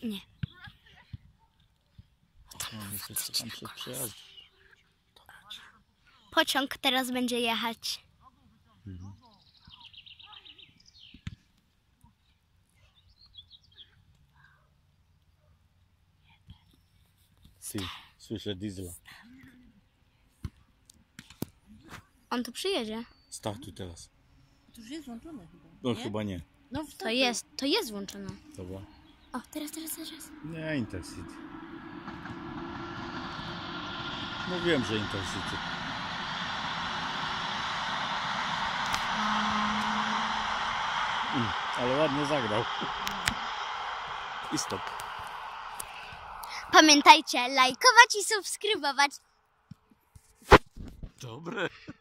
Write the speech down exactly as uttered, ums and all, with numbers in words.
Nie. No, myślę, że tam przed przejazdem. Pociąg teraz będzie jechać. Mhm. Ty, słyszę diesla. On tu przyjedzie. Startuj teraz. To już jest włączone chyba. No Nie? chyba nie. No To jest, to jest włączone. Dobra. O, teraz, teraz, teraz. Nie, Intercity. Mówiłem, że Intercity. Mm, ale ładnie zagrał. I stop. Pamiętajcie, lajkować i subskrybować. Dobre.